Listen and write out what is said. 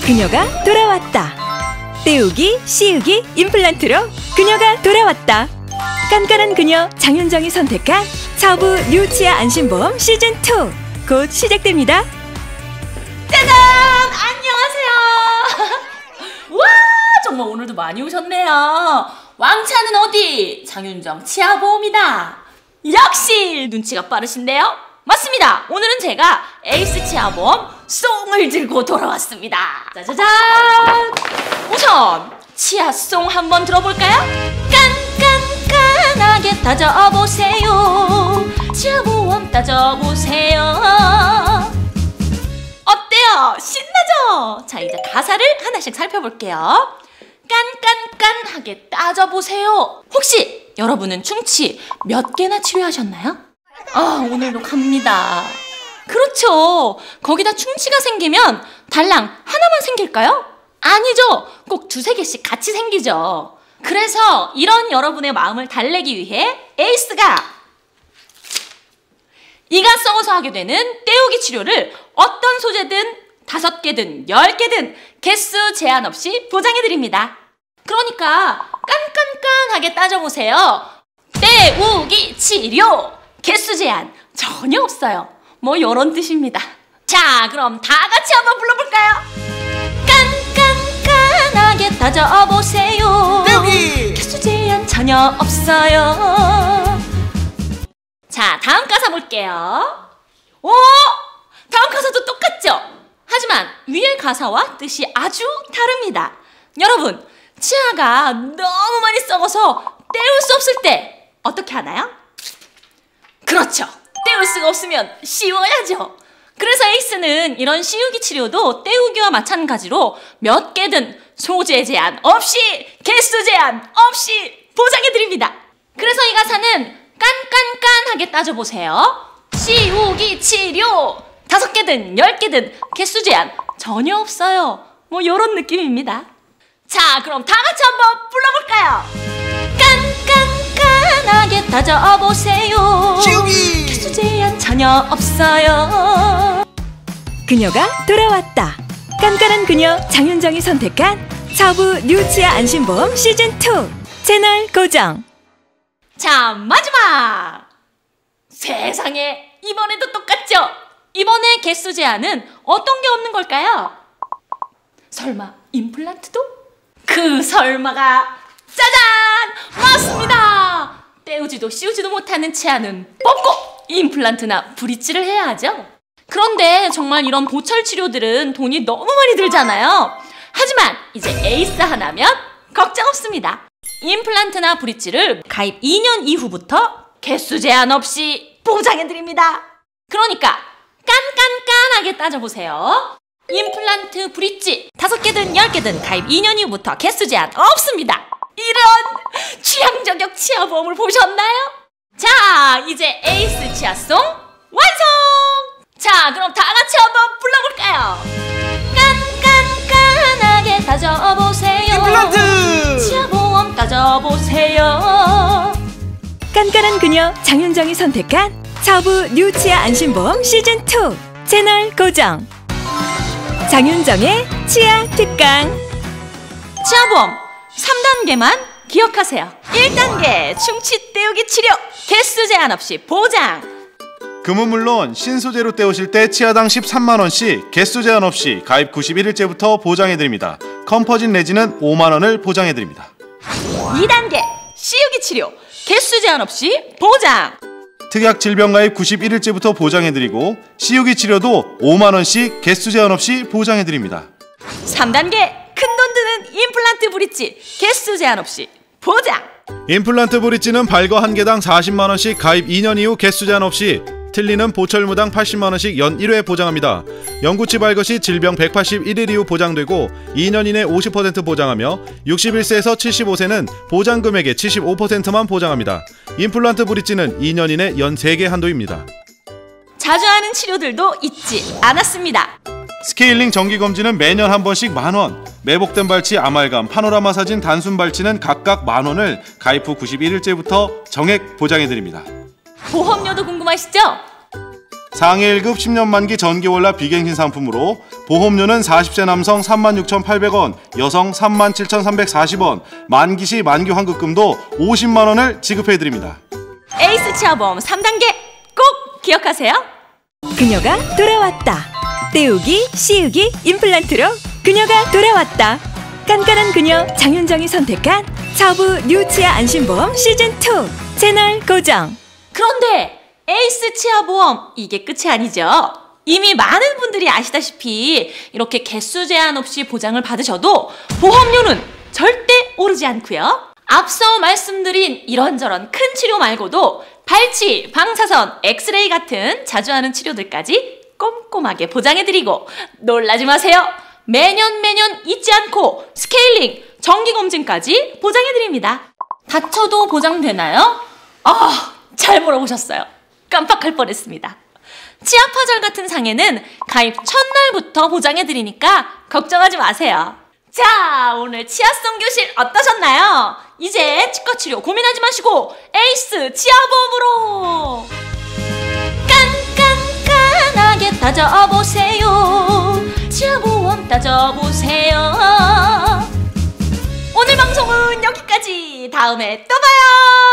그녀가 돌아왔다. 떼우기, 씌우기, 임플란트로 그녀가 돌아왔다. 깐깐한 그녀 장윤정이 선택한 서부 뉴치아 안심보험 시즌2 곧 시작됩니다. 짜잔! 안녕하세요. 와, 정말 오늘도 많이 오셨네요. 왕차는 어디? 장윤정 치아보험이다. 역시 눈치가 빠르신데요? 맞습니다. 오늘은 제가 에이스 치아보험 송을 들고 돌아왔습니다. 짜자잔! 우선 치아송 한번 들어볼까요? 깐깐깐하게 따져보세요. 치아보험 따져보세요. 어때요? 신나죠? 자, 이제 가사를 하나씩 살펴볼게요. 깐깐깐하게 따져보세요. 혹시 여러분은 충치 몇 개나 치료하셨나요? 오늘도 갑니다. 그렇죠. 거기다 충치가 생기면 달랑 하나만 생길까요? 아니죠. 꼭 두세 개씩 같이 생기죠. 그래서 이런 여러분의 마음을 달래기 위해 에이스가 이가 썩어서 하게 되는 떼우기 치료를 어떤 소재든 5개든 10개든 개수 제한 없이 보장해드립니다. 그러니까 깐깐깐하게 따져보세요. 떼우기 치료 개수 제한 전혀 없어요. 뭐 요런 뜻입니다. 자, 그럼 다 같이 한번 불러볼까요? 깐깐깐하게 따져보세요. 떼우기 개수 제한 전혀 없어요. 자, 다음 가사 볼게요. 오! 다음 가사도 똑같죠? 하지만 위의 가사와 뜻이 아주 다릅니다. 여러분, 치아가 너무 많이 썩어서 떼울 수 없을 때 어떻게 하나요? 그렇죠. 떼울 수가 없으면 씌워야죠. 그래서 에이스는 이런 씌우기 치료도 떼우기와 마찬가지로 몇 개든 소재 제한 없이 개수 제한 없이 보장해드립니다. 그래서 이 가사는 깐깐깐하게 따져보세요. 씌우기 치료 5개든 10개든 개수 제한 전혀 없어요. 뭐 요런 느낌입니다. 자, 그럼 다 같이 한번 불러볼까요? 깐깐깐하게 따져보세요. 씌우기 개수 제한 전혀 없어요. 그녀가 돌아왔다. 깐깐한 그녀 장윤정이 선택한 서부 뉴치아 안심보험 시즌2 채널 고정. 자, 마지막! 세상에, 이번에도 똑같죠? 이번에 개수 제한은 어떤 게 없는 걸까요? 설마 임플란트도? 그 설마가 짜잔! 맞습니다! 떼우지도 씌우지도 못하는 치아는 뽑고 임플란트나 브릿지를 해야 하죠. 그런데 정말 이런 보철 치료들은 돈이 너무 많이 들잖아요. 하지만 이제 에이스 하나면 걱정 없습니다. 임플란트나 브릿지를 가입 2년 이후부터 개수 제한 없이 보장해드립니다. 그러니까 깐깐깐하게 따져보세요. 임플란트, 브릿지 5개든 10개든 가입 2년 이후부터 개수 제한 없습니다. 이런 취향 저격 치아보험을 보셨나요? 자, 이제 에이스 치아송 완성! 자, 그럼 다 같이 한번 불러볼까요? 깐깐깐하게 따져보세요. 임플란트 치아보험 따져보세요. 깐깐한 그녀 장윤정이 선택한 서부 뉴치아 안심보험 시즌2 채널 고정. 장윤정의 치아 특강. 치아보험 3단계만 기억하세요. 1단계 충치 떼우기 치료 개수 제한 없이 보장. 금은 물론 신소재로 떼우실 때 치아당 13만원씩 개수 제한 없이 가입 91일째부터 보장해드립니다. 컴퍼진 레진은 5만원을 보장해드립니다. 2단계 씌우기 치료 개수 제한 없이 보장. 특약 질병 가입 91일째부터 보장해드리고 씌우기 치료도 5만원씩 개수 제한 없이 보장해드립니다. 3단계 큰돈 드는 임플란트 브릿지 개수 제한 없이 보장. 임플란트 브릿지는 발거 1개당 40만원씩 가입 2년 이후 개수 제한 없이 틀니는 보철무당 80만원씩 연 1회 보장합니다. 영구치 발거 시 질병 181일 이후 보장되고 2년 이내 50% 보장하며 61세에서 75세는 보장 금액의 75%만 보장합니다. 임플란트 브릿지는 2년 이내 연 3개 한도입니다. 자주 하는 치료들도 잊지 않았습니다. 스케일링 정기검진은 매년 한 번씩 만원, 매복된 발치, 아말감, 파노라마 사진, 단순 발치는 각각 만원을 가입 후 91일째부터 정액 보장해드립니다. 보험료도 궁금하시죠? 상해 1급 10년 만기 전기월납 비갱신 상품으로 보험료는 40세 남성 36,800원, 여성 37,340원, 만기 시 만기 환급금도 50만 원을 지급해드립니다. 에이스 치아보험 3단계 꼭 기억하세요. 그녀가 돌아왔다. 떼우기, 씌우기, 임플란트로 그녀가 돌아왔다. 깐깐한 그녀 장윤정이 선택한 사부 뉴치아 안심보험 시즌2 채널 고정. 그런데 에이스 치아보험 이게 끝이 아니죠. 이미 많은 분들이 아시다시피 이렇게 개수 제한 없이 보장을 받으셔도 보험료는 절대 오르지 않고요. 앞서 말씀드린 이런저런 큰 치료 말고도 발치, 방사선, 엑스레이 같은 자주 하는 치료들까지 꼼꼼하게 보장해드리고 놀라지 마세요. 매년 잊지 않고 스케일링, 정기검진까지 보장해드립니다. 다쳐도 보장되나요? 잘 물어보셨어요. 깜빡할 뻔했습니다. 치아파절 같은 상해는 가입 첫날부터 보장해드리니까 걱정하지 마세요. 자, 오늘 치아성 교실 어떠셨나요? 이제 치과치료 고민하지 마시고 에이스 치아보험으로 깐깐깐하게 따져보세요. 치아보험 따져보세요. 오늘 방송은 여기까지. 다음에 또 봐요.